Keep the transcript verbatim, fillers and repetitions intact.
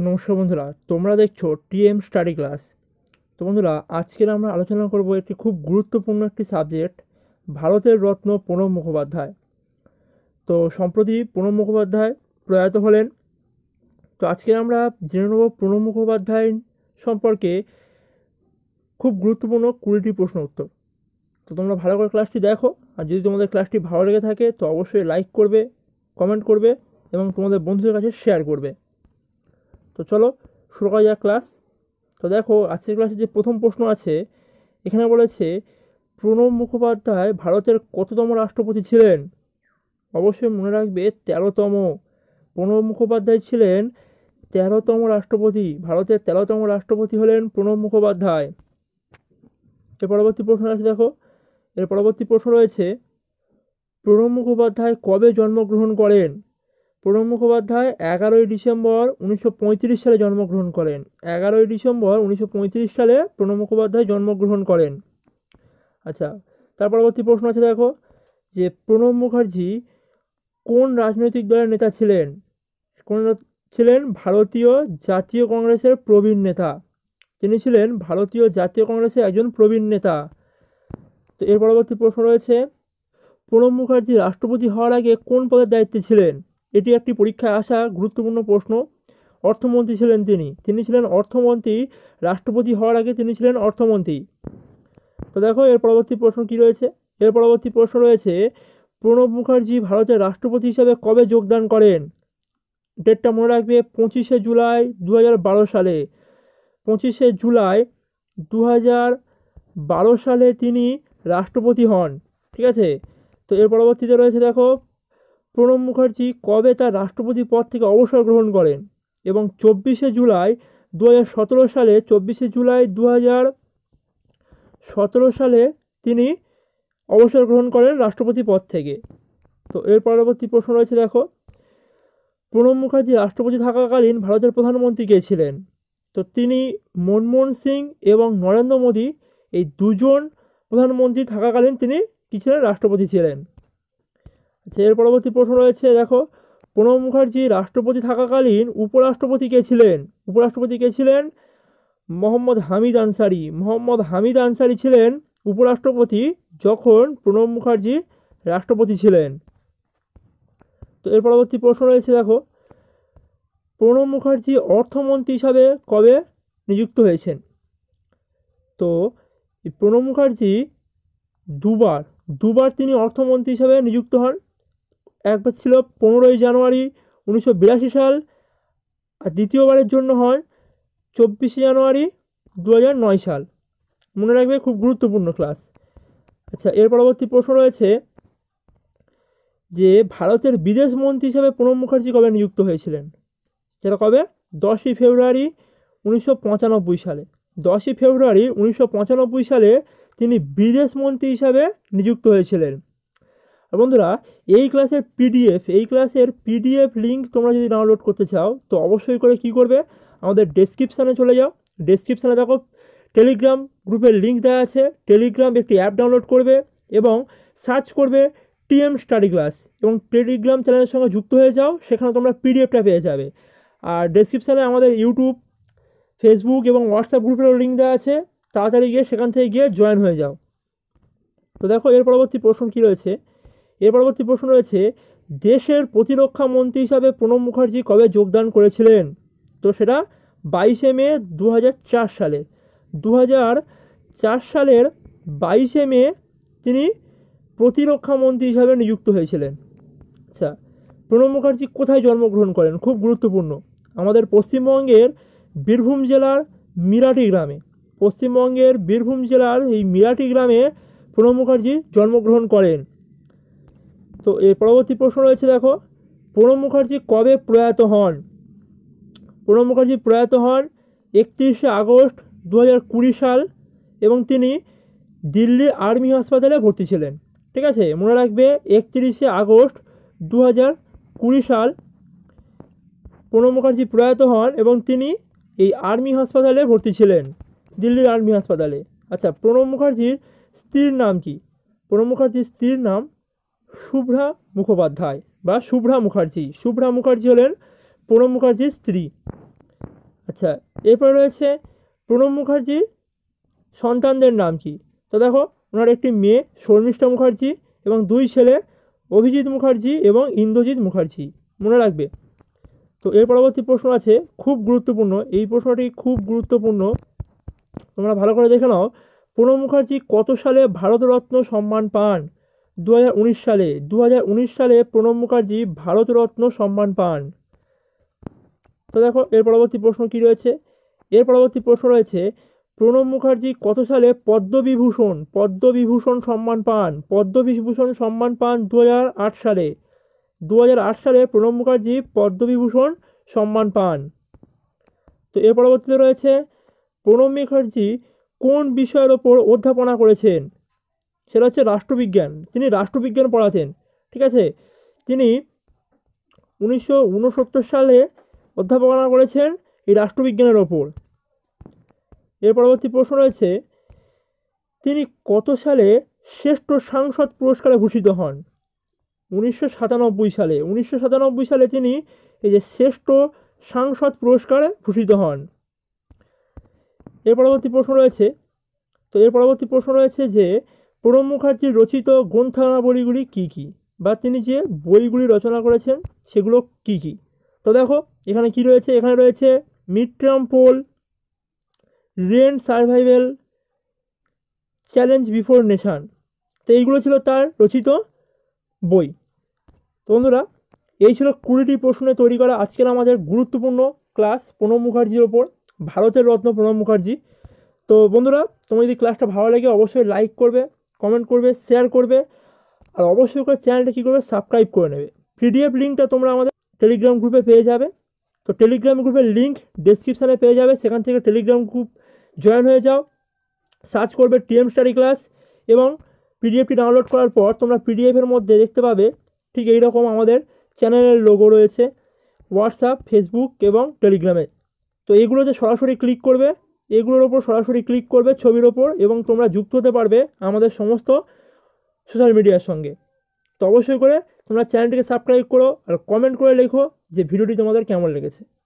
নমস্কার বন্ধুরা, তোমরা দেখছো টিএম স্টাডি ক্লাস। তো বন্ধুরা, আজকের আমরা আলোচনা করব একটি খুব গুরুত্বপূর্ণ একটি সাবজেক্ট, ভারতের রত্ন প্রণব মুখোপাধ্যায়। তো সম্প্রতি প্রণব মুখোপাধ্যায় প্রয়াত হলেন। তো আজকে আমরা জেনে নেব প্রণব মুখোপাধ্যায় সম্পর্কে খুব গুরুত্বপূর্ণ কুড়িটি প্রশ্ন উত্তর। তো তোমরা ভালো করে ক্লাসটি দেখো, আর যদি তোমাদের ক্লাসটি ভালো লেগে থাকে তো অবশ্যই লাইক করবে, কমেন্ট করবে এবং তোমাদের বন্ধুদের কাছে শেয়ার করবে। তো চলো শুরু করা যাক ক্লাস। তো দেখো, আজকের ক্লাসে যে প্রথম প্রশ্ন আছে, এখানে বলেছে প্রণব মুখোপাধ্যায় ভারতের কততম রাষ্ট্রপতি ছিলেন? অবশ্যই মনে রাখবে তেরোতম। প্রণব মুখোপাধ্যায় ছিলেন তেরোতম রাষ্ট্রপতি। ভারতের তেরোতম রাষ্ট্রপতি হলেন প্রণব মুখোপাধ্যায়। এর পরবর্তী প্রশ্ন আছে, দেখো এর পরবর্তী প্রশ্ন রয়েছে প্রণব মুখোপাধ্যায় কবে জন্মগ্রহণ করেন? প্রণব মুখোপাধ্যায় এগারোই ডিসেম্বর উনিশশো পঁয়ত্রিশ সালে জন্মগ্রহণ করেন। এগারোই ডিসেম্বর উনিশশো পঁয়ত্রিশ সালে প্রণব মুখোপাধ্যায় জন্মগ্রহণ করেন। আচ্ছা, তার পরবর্তী প্রশ্ন আছে, দেখো যে প্রণব মুখার্জি কোন রাজনৈতিক দলের নেতা ছিলেন? কোন ছিলেন? ভারতীয় জাতীয় কংগ্রেসের প্রবীণ নেতা। তিনি ছিলেন ভারতীয় জাতীয় কংগ্রেসের একজন প্রবীণ নেতা। তো এর পরবর্তী প্রশ্ন রয়েছে প্রণব মুখার্জি রাষ্ট্রপতি হওয়ার আগে কোন পদের দায়িত্বে ছিলেন? এটি একটি পরীক্ষায় আসা গুরুত্বপূর্ণ প্রশ্ন। অর্থমন্ত্রী ছিলেন তিনি তিনি ছিলেন অর্থমন্ত্রী। রাষ্ট্রপতি হওয়ার আগে তিনি ছিলেন অর্থমন্ত্রী। তো দেখো এর পরবর্তী প্রশ্ন কি রয়েছে। এর পরবর্তী প্রশ্ন রয়েছে প্রণব মুখার্জি ভারতের রাষ্ট্রপতি হিসাবে কবে যোগদান করেন? ডেটটা মনে রাখবে, পঁচিশে জুলাই দু হাজার বারো সালে। পঁচিশে জুলাই দু হাজার বারো সালে তিনি রাষ্ট্রপতি হন। ঠিক আছে। তো এর পরবর্তীতে রয়েছে, দেখো প্রণব মুখার্জি কবে তার রাষ্ট্রপতি পদ থেকে অবসর গ্রহণ করেন? এবং চব্বিশে জুলাই দু হাজার সতেরো সালে চব্বিশে জুলাই দু হাজার সতেরো সালে তিনি অবসর গ্রহণ করেন রাষ্ট্রপতি পদ থেকে। তো এর পরবর্তী প্রশ্ন রয়েছে, দেখো প্রণব মুখার্জি রাষ্ট্রপতি থাকাকালীন ভারতের প্রধানমন্ত্রী কে ছিলেন? তো তিনি মনমোহন সিং এবং নরেন্দ্র মোদী, এই দুজন প্রধানমন্ত্রী থাকাকালীন তিনি কী ছিলেন? রাষ্ট্রপতি ছিলেন। আচ্ছা, এর পরবর্তী প্রশ্ন রয়েছে, দেখো প্রণব মুখার্জি রাষ্ট্রপতি থাকাকালীন উপরাষ্ট্রপতি কে ছিলেন? উপরাষ্ট্রপতি কে ছিলেন? মোহাম্মদ হামিদ আনসারি। মোহাম্মদ হামিদ আনসারি ছিলেন উপরাষ্ট্রপতি যখন প্রণব মুখার্জি রাষ্ট্রপতি ছিলেন। তো এর পরবর্তী প্রশ্ন রয়েছে, দেখো প্রণব মুখার্জি অর্থমন্ত্রী হিসাবে কবে নিযুক্ত হয়েছেন? তো প্রণব মুখার্জি দুবার দুবার তিনি অর্থমন্ত্রী হিসাবে নিযুক্ত হন। একবার ছিল পনেরোই জানুয়ারি উনিশশো বিরাশি সাল, আর দ্বিতীয়বারের জন্য হয় চব্বিশে জানুয়ারি দু হাজার নয় সাল। মনে রাখবে, খুব গুরুত্বপূর্ণ ক্লাস। আচ্ছা, এর পরবর্তী প্রশ্ন রয়েছে যে ভারতের বিদেশ মন্ত্রী হিসাবে প্রণব মুখার্জি কবে নিযুক্ত হয়েছিলেন? সেটা কবে? দশই ফেব্রুয়ারি উনিশশো পঁচানব্বই সালে। দশই ফেব্রুয়ারি উনিশশো পঁচানব্বই সালে তিনি বিদেশ মন্ত্রী হিসাবে নিযুক্ত হয়েছিলেন। আর বন্ধুরা, এই ক্লাসের পিডিএফ এই ক্লাসের পিডিএফ লিঙ্ক তোমরা যদি ডাউনলোড করতে চাও তো অবশ্যই করে কি করবে, আমাদের ডেসক্রিপশানে চলে যাও। ডেসক্রিপশানে দেখো টেলিগ্রাম গ্রুপের লিঙ্ক দেওয়া আছে। টেলিগ্রাম একটি অ্যাপ ডাউনলোড করবে এবং সার্চ করবে টিএম স্টাডি ক্লাস এবং টেলিগ্রাম চ্যানেলের সঙ্গে যুক্ত হয়ে যাও। সেখানে তোমরা পিডিএফটা পেয়ে যাবে। আর ডেসক্রিপশানে আমাদের ইউটিউব, ফেসবুক এবং হোয়াটসঅ্যাপ গ্রুপেরও লিঙ্ক দেওয়া আছে। তাড়াতাড়ি গিয়ে সেখান থেকে গিয়ে জয়েন হয়ে যাও। তো দেখো এর পরবর্তী প্রশ্ন কী রয়েছে। এর পরবর্তী প্রশ্ন রয়েছে দেশের প্রতিরক্ষা মন্ত্রী হিসাবে প্রণব মুখার্জি কবে যোগদান করেছিলেন? তো সেটা বাইশে মে দু হাজার চার সালে। দু হাজার চার সালের বাইশে মে তিনি প্রতিরক্ষা মন্ত্রী হিসাবে নিযুক্ত হয়েছিলেন। আচ্ছা, প্রণব মুখার্জি কোথায় জন্মগ্রহণ করেন? খুব গুরুত্বপূর্ণ। আমাদের পশ্চিমবঙ্গের বীরভূম জেলার মিরাটি গ্রামে। পশ্চিমবঙ্গের বীরভূম জেলার এই মিরাটি গ্রামে প্রণব মুখার্জি জন্মগ্রহণ করেন। তো এর পরবর্তী প্রশ্ন রয়েছে, দেখো প্রণব মুখার্জি কবে প্রয়াত হন? প্রণব মুখার্জি প্রয়াত হন একত্রিশে আগস্ট দু হাজার কুড়ি সাল এবং তিনি দিল্লি আর্মি হাসপাতালে ভর্তি ছিলেন। ঠিক আছে, মনে রাখবে একত্রিশে আগস্ট দু হাজার কুড়ি সাল প্রণব মুখার্জি প্রয়াত হন এবং তিনি এই আর্মি হাসপাতালে ভর্তি ছিলেন, দিল্লির আর্মি হাসপাতালে। আচ্ছা, প্রণব মুখার্জির স্ত্রীর নাম কি? প্রণব মুখার্জির স্ত্রীর নাম শুভ্রা মুখোপাধ্যায় বা শুভ্রা মুখার্জি। শুভ্রা মুখার্জি হলেন প্রণব মুখার্জির স্ত্রী। আচ্ছা, এরপরে রয়েছে প্রণব মুখার্জির সন্তানদের নাম কি? তো দেখো, ওনার একটি মেয়ে শর্মিষ্ঠা মুখার্জি এবং দুই ছেলে অভিজিৎ মুখার্জি এবং ইন্দ্রজিৎ মুখার্জি, মনে রাখবে। তো এর পরবর্তী প্রশ্ন আছে, খুব গুরুত্বপূর্ণ, এই প্রশ্নটি খুব গুরুত্বপূর্ণ, তোমরা ভালো করে দেখে নাও। প্রণব মুখার্জি কত সালে ভারতরত্ন সম্মান পান? দু হাজার উনিশ সালে। দু হাজার উনিশ সালে প্রণব মুখার্জি ভারতরত্ন সম্মান পান। তো দেখো, এর পরবর্তী প্রশ্ন কি রয়েছে? এর পরবর্তী প্রশ্ন রয়েছে, প্রণব মুখার্জি কত সালে পদ্মবিভূষণ পদ্মবিভূষণ সম্মান পান? পদ্মবিভূষণ সম্মান পান দু হাজার আট সালে। দু হাজার আট সালে প্রণব মুখার্জি পদ্মবিভূষণ সম্মান পান। তো এর পরবর্তীতে রয়েছে, প্রণব মুখার্জি কোন বিষয়ের ওপর অধ্যাপনা করেছেন? সেটা হচ্ছে রাষ্ট্রবিজ্ঞান। তিনি রাষ্ট্রবিজ্ঞান পড়াতেন, ঠিক আছে। তিনি উনিশশো উনসত্তর সালে অধ্যাপনা করেছেন এই রাষ্ট্রবিজ্ঞানের ওপর। এর পরবর্তী প্রশ্ন রয়েছে, তিনি কত সালে শ্রেষ্ঠ সাংসদ পুরস্কারে ভূষিত হন? উনিশশো সাতানব্বই সালে। উনিশশো সাতানব্বই সালে তিনি এই যে শ্রেষ্ঠ সাংসদ পুরস্কারে ভূষিত হন। এর পরবর্তী প্রশ্ন রয়েছে, তো এর পরবর্তী প্রশ্ন রয়েছে যে প্রণব মুখার্জির রচিত গ্রন্থাবলীগুলি কী কী, বা তিনি যে বইগুলি রচনা করেছেন সেগুলো কী কী? তো দেখো, এখানে কি রয়েছে? এখানে রয়েছে mid term poll, rent survival, challenge before nation. তো এইগুলো ছিল তার রচিত বই। তো বন্ধুরা, এই ছিল কুড়িটি প্রশ্নে তৈরি করা আজকের আমাদের গুরুত্বপূর্ণ ক্লাস প্রণব মুখার্জির ওপর, ভারতের রত্ন প্রণব মুখার্জি। তো বন্ধুরা, তোমার যদি ক্লাসটা ভালো লাগে অবশ্যই লাইক করবে, কমেন্ট করবে, শেয়ার করবে, আর অবশ্যই করে চ্যানেলটা কী করবে, সাবস্ক্রাইব করে নেবে। পিডিএফ লিঙ্কটা তোমরা আমাদের টেলিগ্রাম গ্রুপে পেয়ে যাবে। তো টেলিগ্রাম গ্রুপের লিঙ্ক ডেসক্রিপশানে পেয়ে যাবে, সেখান থেকে টেলিগ্রাম গ্রুপ জয়েন হয়ে যাও, সার্চ করবে টিএম স্টাডি ক্লাস, এবং পিডিএফটি ডাউনলোড করার পর তোমরা পিডিএফের মধ্যে দেখতে পাবে ঠিক এই রকম আমাদের চ্যানেলের লোগো রয়েছে হোয়াটসঅ্যাপ, ফেসবুক এবং টেলিগ্রামে। তো এইগুলোতে সরাসরি ক্লিক করবে, এগুলোর ওপর সরাসরি ক্লিক করবে ছবির ওপর, এবং তোমরা যুক্ত হতে পারবে আমাদের সমস্ত সোশ্যাল মিডিয়ার সঙ্গে। তো অবশ্যই করে তোমরা চ্যানেলটিকে সাবস্ক্রাইব করো আর কমেন্ট করে লেখো যে ভিডিওটি তোমাদের কেমন লেগেছে।